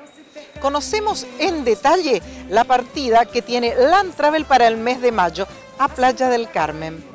Conocemos en detalle la partida que tiene Land Travel para el mes de mayo a Playa del Carmen.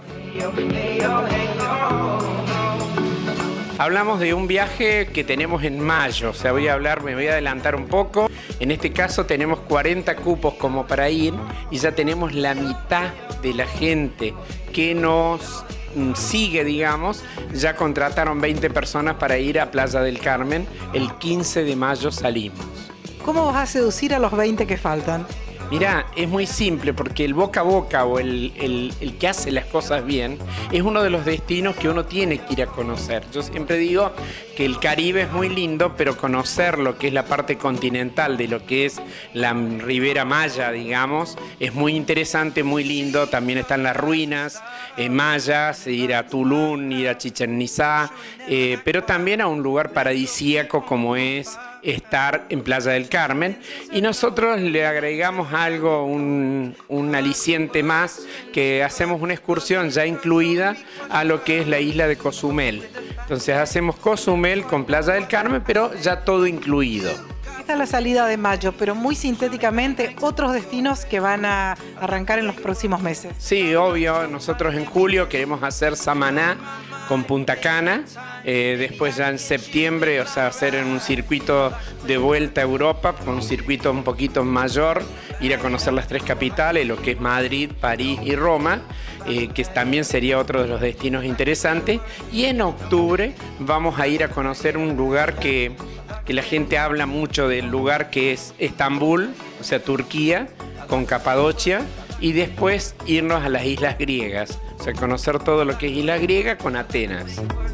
Hablamos de un viaje que tenemos en mayo, o sea, me voy a adelantar un poco. En este caso tenemos 40 cupos como para ir y ya tenemos la mitad de la gente que nos sigue, digamos. Ya contrataron 20 personas para ir a Playa del Carmen. El 15 de mayo salimos. ¿Cómo vas a seducir a los 20 que faltan? Mirá, es muy simple porque el boca a boca o el que hace las cosas bien es uno de los destinos que uno tiene que ir a conocer. Yo siempre digo que el Caribe es muy lindo, pero conocer lo que es la parte continental de lo que es la Ribera Maya, digamos, es muy interesante, muy lindo. También están las ruinas mayas, ir a Tulum, ir a Chichén Itzá, pero también a un lugar paradisíaco como es estar en Playa del Carmen, y nosotros le agregamos algo, un aliciente más, que hacemos una excursión ya incluida a lo que es la isla de Cozumel. Entonces hacemos Cozumel con Playa del Carmen, pero ya todo incluido. Esta es la salida de mayo, pero muy sintéticamente, otros destinos que van a arrancar en los próximos meses. Sí, obvio, nosotros en julio queremos hacer Samaná con Punta Cana, después ya en septiembre, o sea, hacer en un circuito de vuelta a Europa, con un circuito un poquito mayor, ir a conocer las 3 capitales, lo que es Madrid, París y Roma, que también sería otro de los destinos interesantes. Y en octubre vamos a ir a conocer un lugar que la gente habla mucho del lugar, que es Estambul, o sea, Turquía, con Capadocia, y después irnos a las islas griegas, o sea, conocer todo lo que es isla griega con Atenas.